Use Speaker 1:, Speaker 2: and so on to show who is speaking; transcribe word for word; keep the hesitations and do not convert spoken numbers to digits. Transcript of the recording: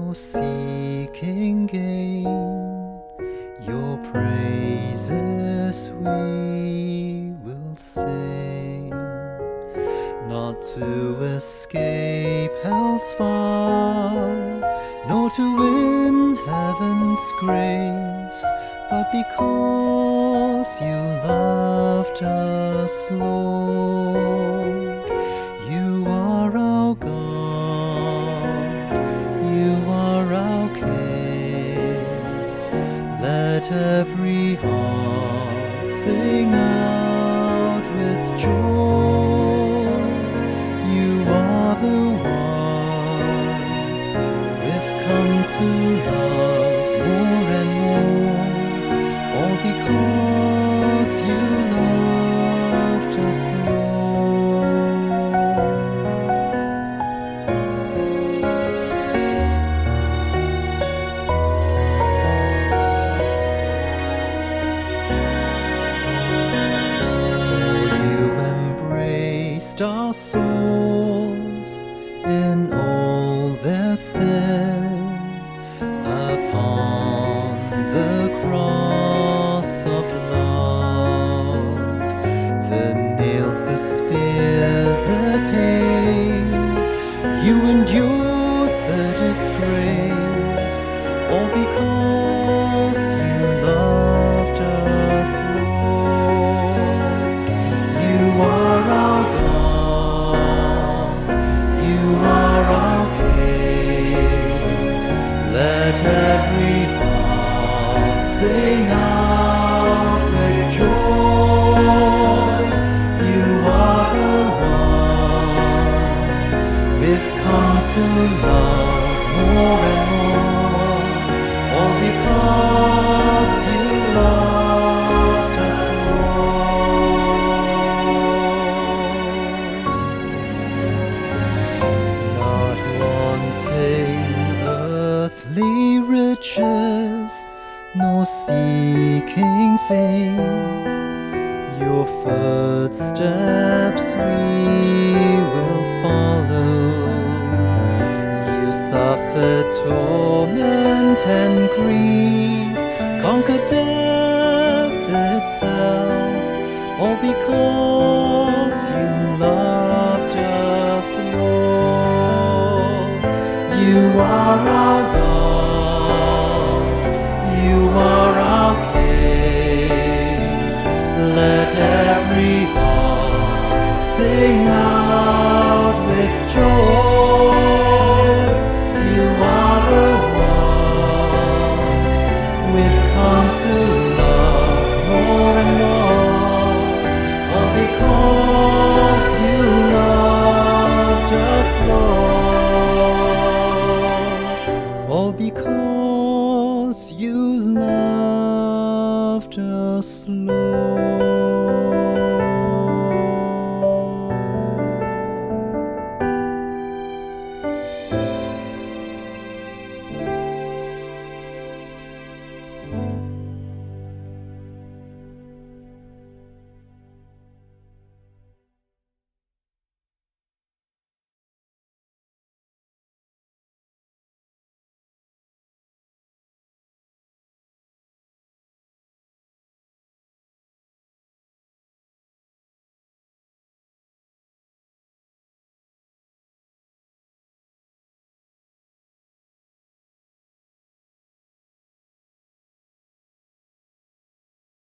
Speaker 1: nor seeking gain. Your praises we will sing, not to escape hell's fire, nor to win heaven's grace, but because you loved us, Lord. You are our God, you are our King. Let every heart sing out with joy. You are the one we've come to love more and more, all because you loved us, our souls in all their sin upon the cross of love. The nails, the spear, the pain, you endured the disgrace, all because you loved us, Lord. You are our God, let every heart sing out with joy. You are the one we've come to love more and more, all because you loved us, Lord. Not wanting earthly riches, nor seeking fame, your footsteps we will follow. You suffered torment and grief, conquered death itself, all because you loved us, Lord. You are our God, you are our King. Let every heart sing out with joy. You are the one we've come to love more and more, all because you loved us, Lord. All because